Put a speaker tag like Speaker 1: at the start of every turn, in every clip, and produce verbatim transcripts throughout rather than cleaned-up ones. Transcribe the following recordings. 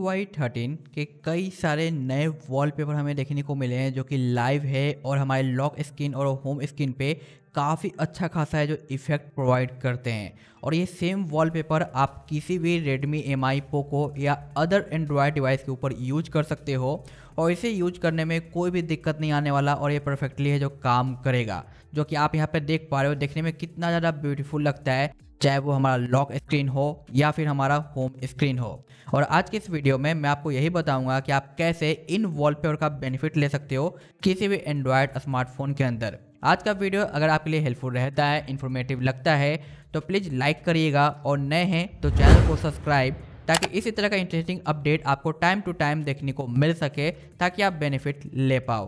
Speaker 1: Y thirteen के कई सारे नए वॉलपेपर हमें देखने को मिले हैं जो कि लाइव है और हमारे लॉक स्क्रीन और होम स्क्रीन पे काफ़ी अच्छा खासा है जो इफ़ेक्ट प्रोवाइड करते हैं। और ये सेम वॉलपेपर आप किसी भी रेडमी एम आई पोको या अदर एंड्रॉयड डिवाइस के ऊपर यूज कर सकते हो और इसे यूज करने में कोई भी दिक्कत नहीं आने वाला और ये परफेक्टली है जो काम करेगा, जो कि आप यहाँ पे देख पा रहे हो। देखने में कितना ज़्यादा ब्यूटीफुल लगता है, चाहे वो हमारा लॉक स्क्रीन हो या फिर हमारा होम स्क्रीन हो। और आज के इस वीडियो में मैं आपको यही बताऊंगा कि आप कैसे इन वॉलपेपर का बेनिफिट ले सकते हो किसी भी एंड्रॉयड स्मार्टफोन के अंदर। आज का वीडियो अगर आपके लिए हेल्पफुल रहता है, इन्फॉर्मेटिव लगता है तो प्लीज़ लाइक करिएगा और नए हैं तो चैनल को सब्सक्राइब, ताकि इसी तरह का इंटरेस्टिंग अपडेट आपको टाइम टू टाइम देखने को मिल सके ताकि आप बेनिफिट ले पाओ।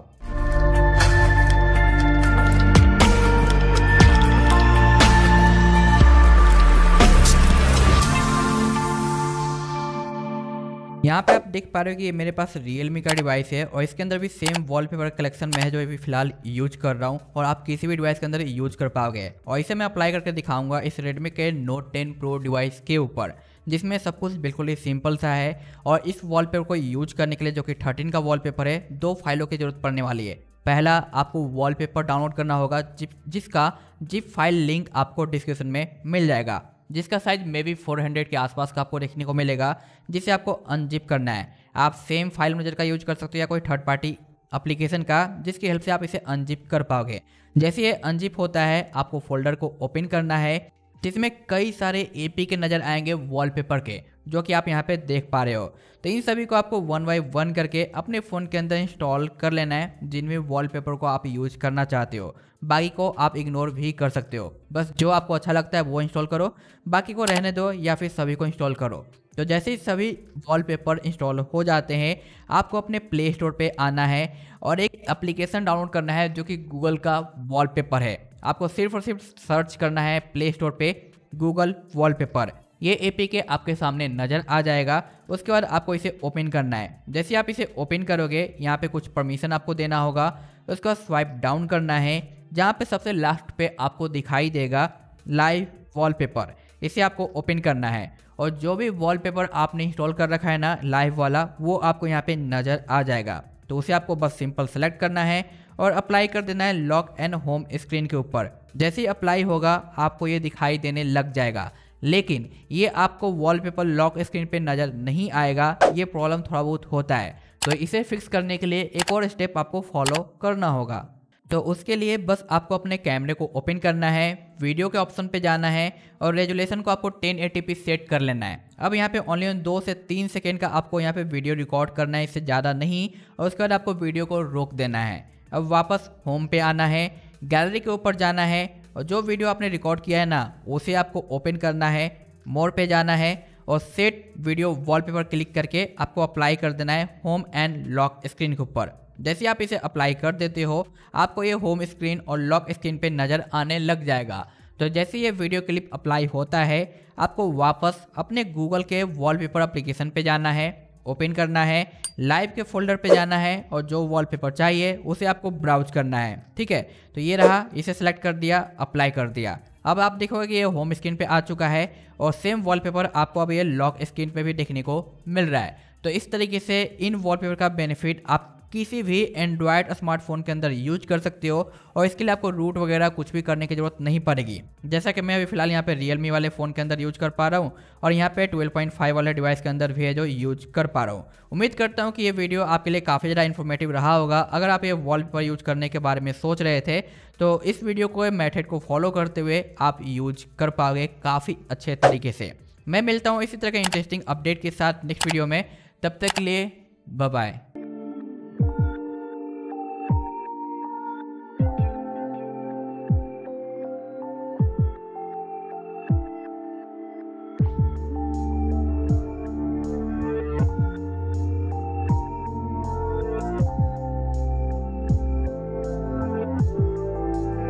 Speaker 1: यहाँ पे आप देख पा रहे हो कि ये मेरे पास Realme का डिवाइस है और इसके अंदर भी सेम वॉलपेपर कलेक्शन में है जो अभी फिलहाल यूज कर रहा हूँ और आप किसी भी डिवाइस के अंदर यूज कर पाओगे। और इसे मैं अप्लाई करके दिखाऊंगा इस Redmi के Note टेन Pro डिवाइस के ऊपर, जिसमें सब कुछ बिल्कुल ही सिंपल सा है। और इस वॉलपेपर को यूज करने के लिए, जो कि थर्टीन का वॉलपेपर है, दो फाइलों की जरूरत पड़ने वाली है। पहला, आपको वॉलपेपर डाउनलोड करना होगा जिसका जिप फाइल लिंक आपको डिस्क्रिप्शन में मिल जाएगा, जिसका size M B four hundred के आसपास का आपको देखने को मिलेगा, जिसे आपको अनजिप करना है। आप सेम फाइल मैनेजर का यूज कर सकते हो या कोई थर्ड पार्टी एप्लीकेशन का, जिसकी हेल्प से आप इसे अनजिप कर पाओगे। जैसे ये अनजिप होता है, आपको फोल्डर को ओपन करना है जिसमें कई सारे एपी के नज़र आएंगे वॉलपेपर के, जो कि आप यहाँ पे देख पा रहे हो। तो इन सभी को आपको वन बाई वन करके अपने फ़ोन के अंदर इंस्टॉल कर लेना है जिनमें वॉलपेपर को आप यूज करना चाहते हो। बाकी को आप इग्नोर भी कर सकते हो, बस जो आपको अच्छा लगता है वो इंस्टॉल करो, बाकी को रहने दो या फिर सभी को इंस्टॉल करो। तो जैसे ही सभी वॉलपेपर इंस्टॉल हो जाते हैं, आपको अपने प्ले स्टोर पे आना है और एक एप्लीकेशन डाउनलोड करना है जो कि गूगल का वॉलपेपर है। आपको सिर्फ और सिर्फ सर्च करना है प्ले स्टोर पे गूगल वॉलपेपर। ये एपीके आपके सामने नज़र आ जाएगा। उसके बाद आपको इसे ओपन करना है। जैसे आप इसे ओपन करोगे, यहाँ पे कुछ परमिशन आपको देना होगा। उसके बाद स्वाइप डाउन करना है, जहाँ पे सबसे लास्ट पे आपको दिखाई देगा लाइव वॉलपेपर। इसे आपको ओपन करना है और जो भी वॉलपेपर आपने इंस्टॉल कर रखा है ना लाइव वाला, वो आपको यहाँ पे नज़र आ जाएगा। तो उसे आपको बस सिंपल सेलेक्ट करना है और अप्लाई कर देना है लॉक एंड होम स्क्रीन के ऊपर। जैसे ही अप्लाई होगा आपको ये दिखाई देने लग जाएगा, लेकिन ये आपको वॉलपेपर लॉक स्क्रीन पे नज़र नहीं आएगा। ये प्रॉब्लम थोड़ा बहुत होता है, तो इसे फिक्स करने के लिए एक और स्टेप आपको फॉलो करना होगा। तो उसके लिए बस आपको अपने कैमरे को ओपन करना है, वीडियो के ऑप्शन पे जाना है और रेजुलेशन को आपको टेन एटी पी सेट कर लेना है। अब यहाँ पे ओनली दो से तीन सेकेंड का आपको यहाँ पे वीडियो रिकॉर्ड करना है, इससे ज़्यादा नहीं। और उसके बाद आपको वीडियो को रोक देना है। अब वापस होम पे आना है, गैलरी के ऊपर जाना है और जो वीडियो आपने रिकॉर्ड किया है ना, उसे आपको ओपन करना है, मोर पे जाना है और सेट वीडियो वॉलपेपर क्लिक करके आपको अप्लाई कर देना है होम एंड लॉक स्क्रीन के ऊपर। जैसे आप इसे अप्लाई कर देते हो, आपको ये होम स्क्रीन और लॉक स्क्रीन पे नज़र आने लग जाएगा। तो जैसे ये वीडियो क्लिप अप्लाई होता है, आपको वापस अपने गूगल के वॉलपेपर एप्लीकेशन पे जाना है, ओपन करना है, लाइव के फोल्डर पे जाना है और जो वॉलपेपर चाहिए उसे आपको ब्राउज करना है। ठीक है, तो ये रहा, इसे सेलेक्ट कर दिया, अप्लाई कर दिया। अब आप देखोगे कि ये होम स्क्रीन पे आ चुका है और सेम वॉलपेपर आपको अब ये लॉक स्क्रीन पे भी देखने को मिल रहा है। तो इस तरीके से इन वॉलपेपर का बेनिफिट आप किसी भी एंड्रॉयड स्मार्टफोन के अंदर यूज कर सकते हो और इसके लिए आपको रूट वगैरह कुछ भी करने की ज़रूरत नहीं पड़ेगी। जैसा कि मैं अभी फिलहाल यहाँ पे Realme वाले फ़ोन के अंदर यूज कर पा रहा हूँ और यहाँ पे ट्वेल्व पॉइंट फाइव वाले डिवाइस के अंदर भी है जो यूज कर पा रहा हूँ। उम्मीद करता हूँ कि ये वीडियो आपके लिए काफ़ी ज़्यादा इन्फॉर्मेटिव रहा होगा। अगर आप ये वॉलपेपर यूज करने के बारे में सोच रहे थे तो इस वीडियो को मेथड को फॉलो करते हुए आप यूज कर पाओगे काफ़ी अच्छे तरीके से। मैं मिलता हूँ इसी तरह के इंटरेस्टिंग अपडेट के साथ नेक्स्ट वीडियो में। तब तक के लिए बाय बाय।